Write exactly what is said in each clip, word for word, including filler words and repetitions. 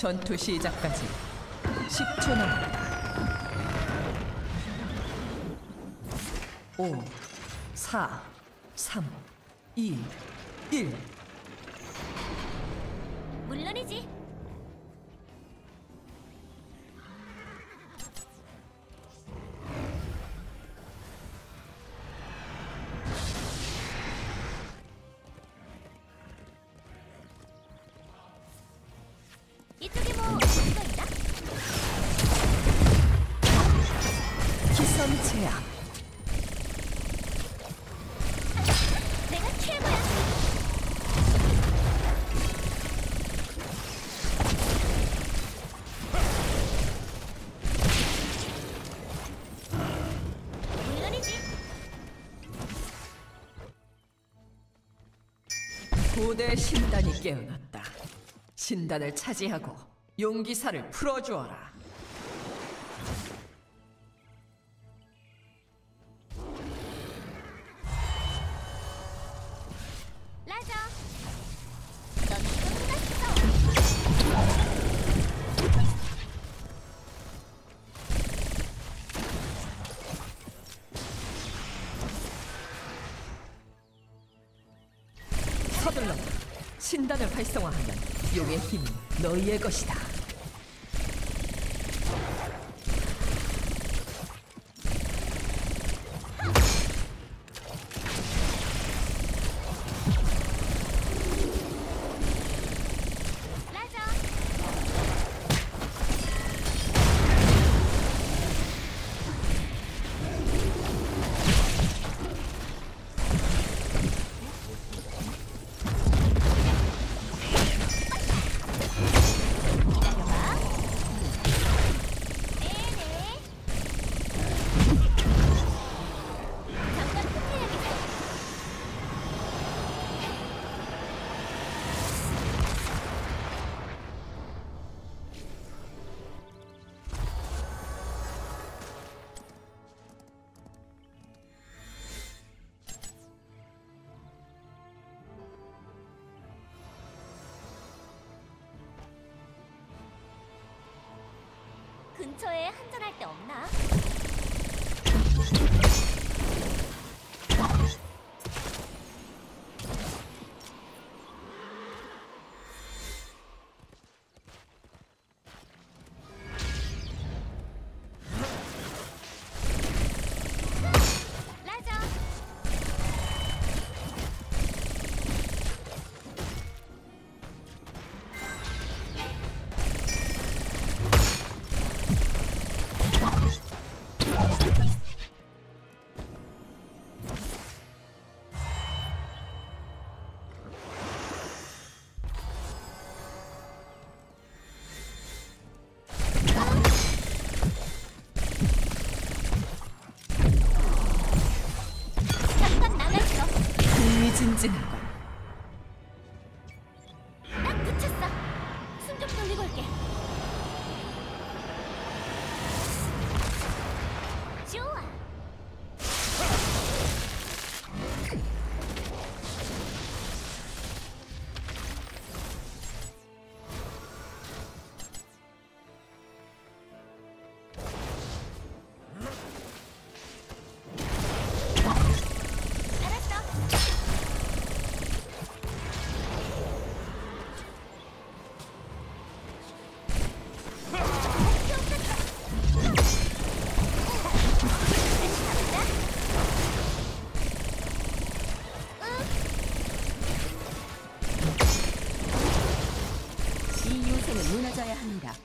전투 시작까지 십 초 남았다. 오, 사, 삼, 이, 일. 물론이지. 이쪽에 뭐 뭔가 있나? 기선 제압. 내가 최고야. 물론이지. 고대 신단이 깨어났다. 신단을 차지하고 용기사를 풀어주어라. 라저. 넌 끝났어. 서둘러. 신단을 활성화하면 용의 힘이 너희의 것이다. 라저. 기다려봐. 네네. 잠깐 후퇴해야겠다. 근처에 한잔할 데 없나? 라저. 잠깐 나가있어. 흥미진진하군. 딱 붙였어. 숨 좀 돌리고 올게. 좋아. 알았어. 이 요새는 무너져야 합니다.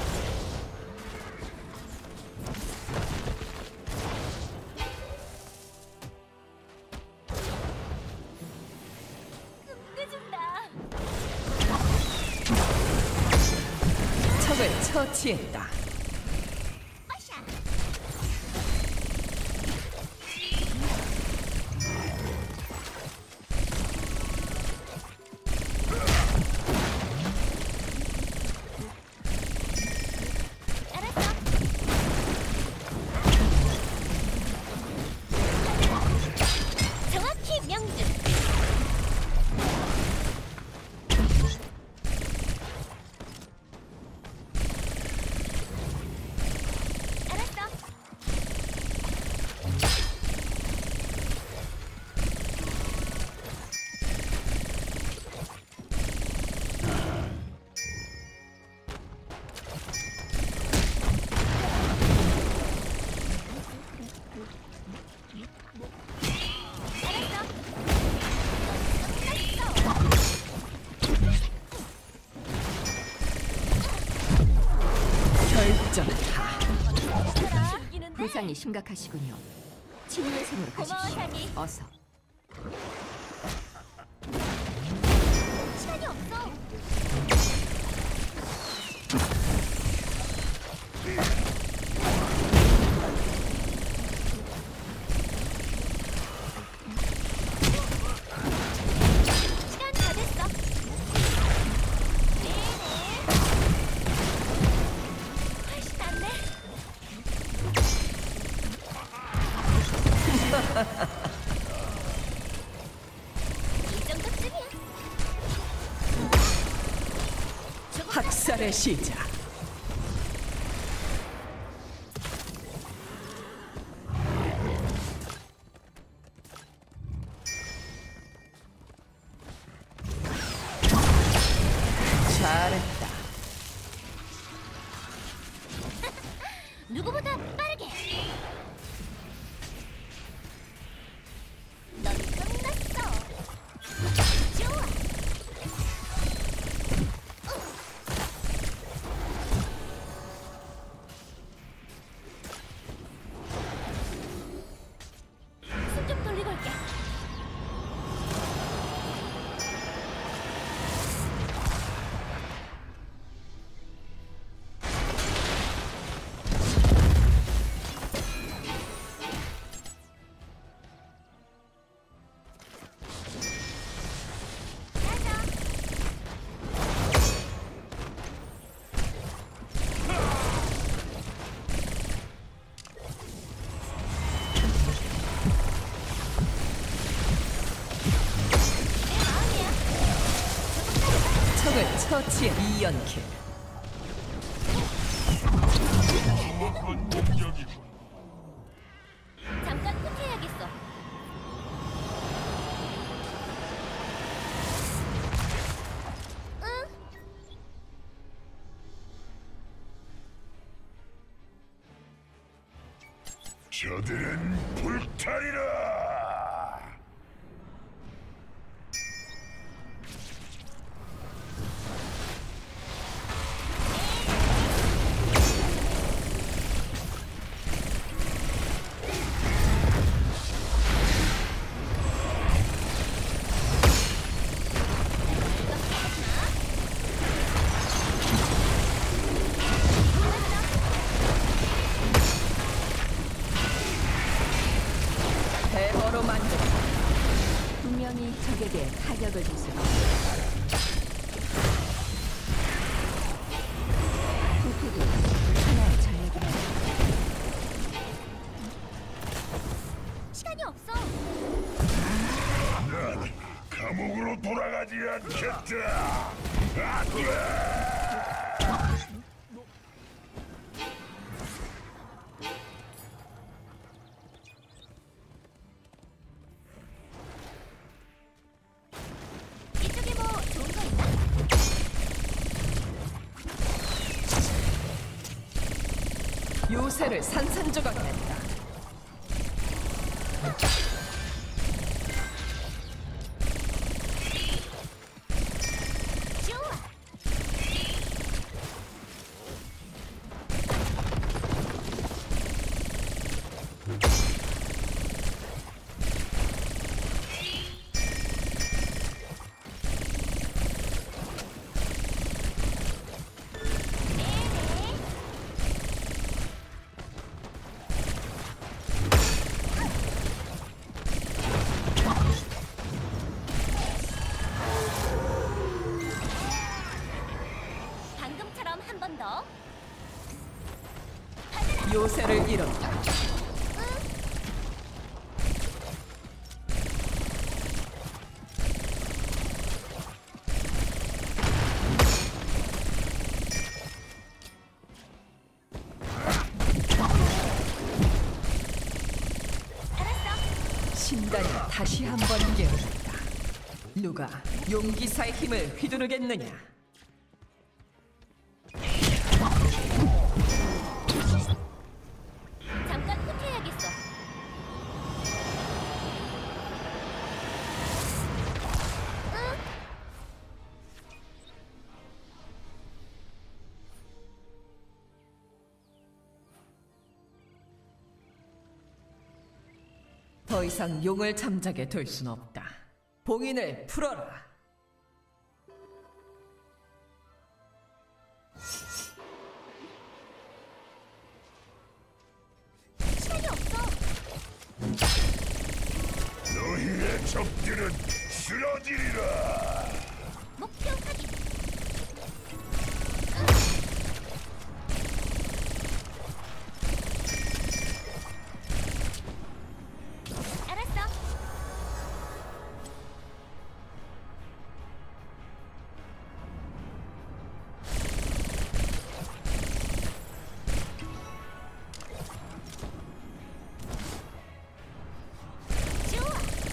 끝내준다. 적을 처치했다. 빠샤. 알았어. 정확히 명중. 상이 심각하시군요. 치료의 손으로 고마워, 가십시오. 상이. 어서. 시간이 없어. 시간 다 됐어. 네네. 훨씬 낫네. 이 정도쯤이야. 학살의 시작. 잘했다. 누구보다 빠르게. 넌 끝났어. 좋아. 숨 좀 돌리고 올게. 가자. 내 마음이야. 적을 처치해. 이연킬. 잠깐 후퇴해야겠어. 응. 저들은 불탈이라. 대버로 만들어. 분명히 적에게 타격을 줬을 거야. 후퇴기 하나의 전략이다. 시간이 없어. 난 감옥으로 돌아가지 않겠다. 안 돼! 이쪽에 뭐 좋은 거 있나? 요새를 산산조각냈다. 좋아. 네네. 방금처럼 한 번 더. 요새를 잃었다. 알았어. 신단이 다시 한 번 깨어났다. 누가 용기사의 힘을 휘두르겠느냐? 잠깐 후퇴해야겠어. 응. 더 이상 용을 잠자게 둘 순 없다. 봉인을 풀어라. 시간이 없어. 너희의 적들은 쓰러지리라. 목표 확인. 알았어. 좋아.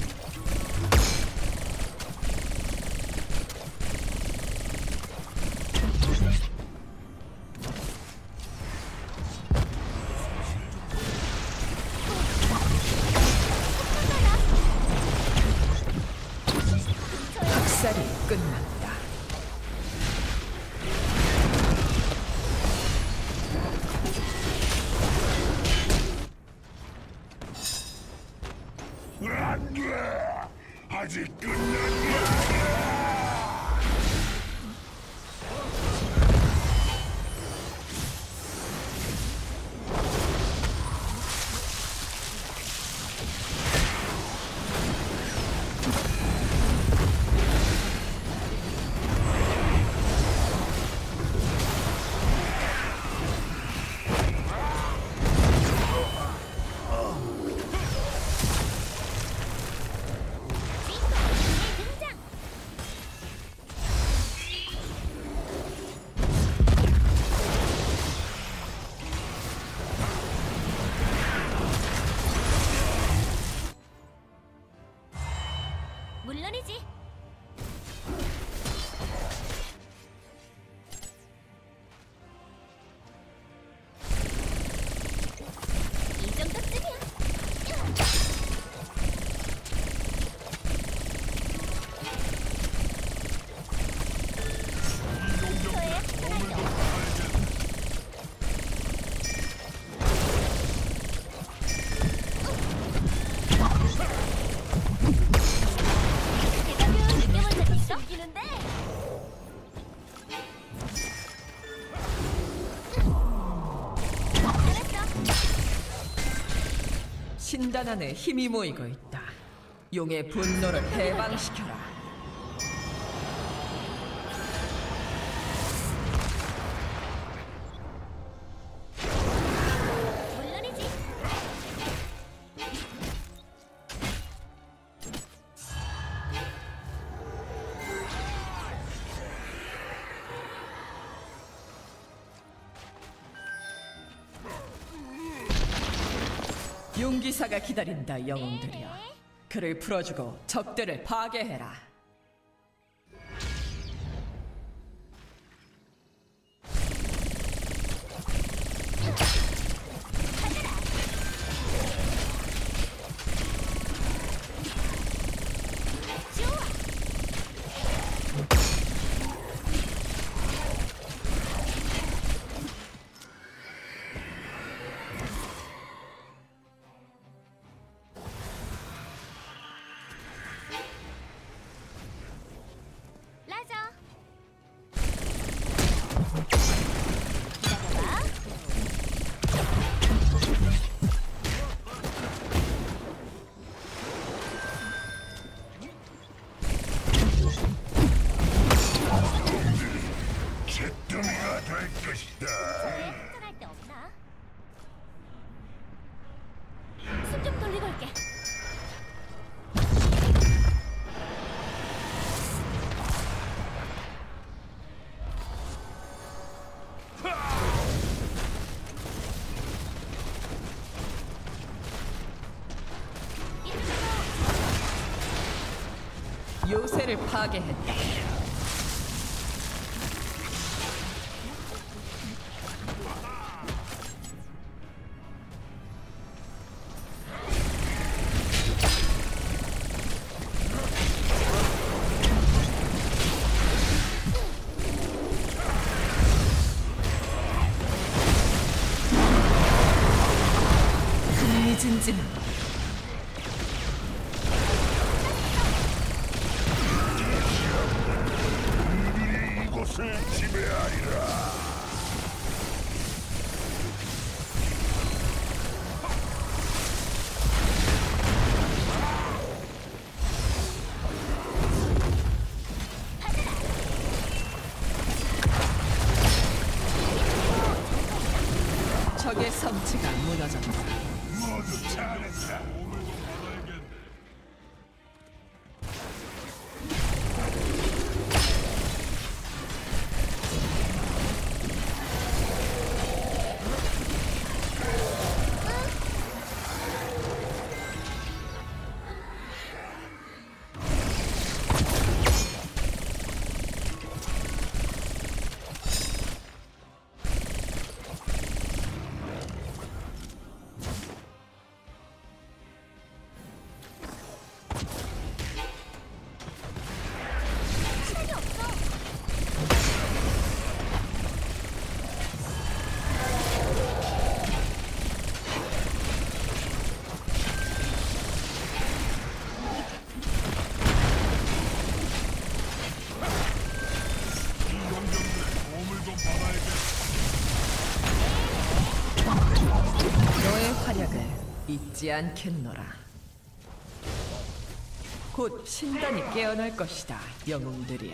학살이 끝났다. 안 돼! 아직 끝난 게 아니야! 등장. 물론이지. 이 정도쯤이야. 저의 학살할 대가뷰 느껴본 적 있어? 이기는데. 알았어. 신단 안에 힘이 모이고 있다. 용의 분노를 해방시켜라. 물론이지. 용기사가 기다린다, 영웅들이여. 그를 풀어주고 적들을 파괴해라. 좋아. 라저. 기다려봐. 잿더미가 될 것이다. 한잔할 데 없나? 숨 좀 돌리고 올게. 요새를 파괴했다. 흥미진진한 통치가 무너졌다. 모두 잘했다. 시간이 없어. 너의 활약을 잊지 않겠노라. 곧 신단이 깨어날 것이다, 영웅들이여.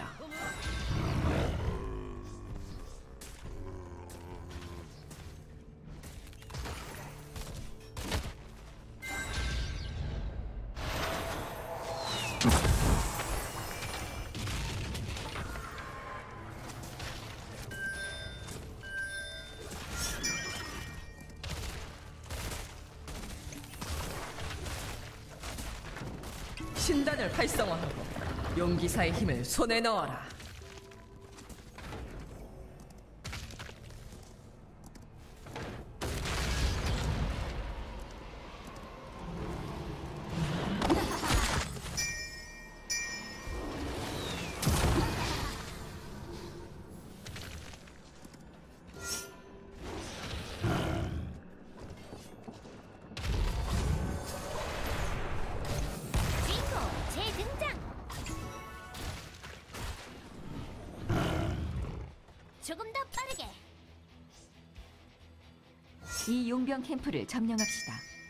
신단을 활성화하고 용기사의 힘을 손에 넣어라. 주인공 재등장. 조금 더 빠르게. 이 용병 캠프를 점령합시다.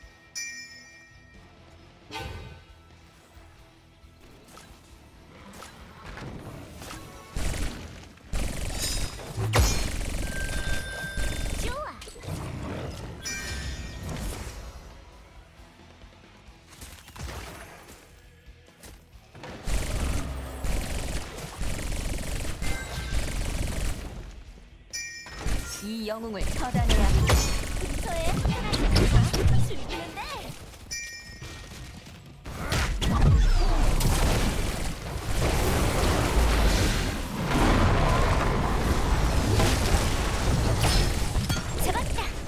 좋아. 이 영웅을 처단해야 한다. 근처에 하나 즐기는데. 잡았다.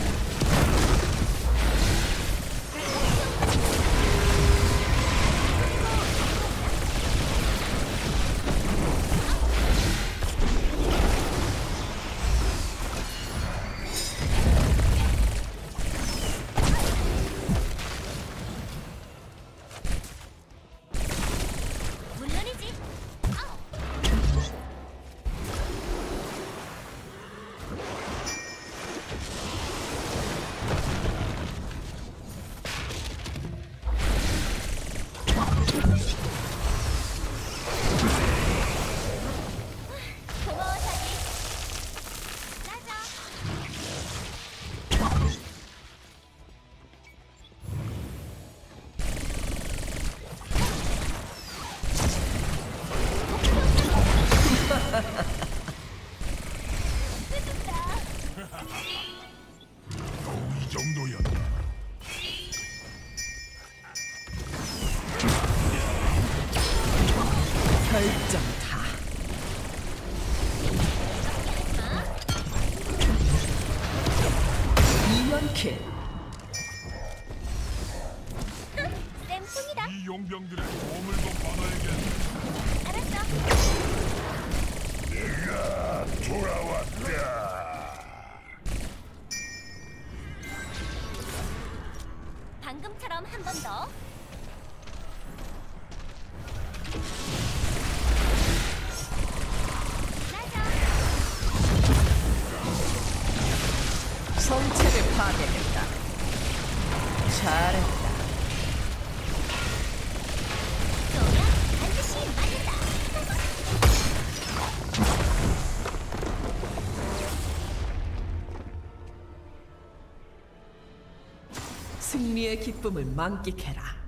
물론이지. 아우. 고마워 자기. 라자. 이 정도였다. 결정타. 이연킬. 쌤통이다. 이 용병들의 도움을 좀 받아야겠네. 알았어. 내가 돌아왔다. 방금처럼 한 번 더. 라자. 성체를 파괴했다. 잘했다. 너야 반드시 맞는다. 승리의 기쁨을 만끽해라.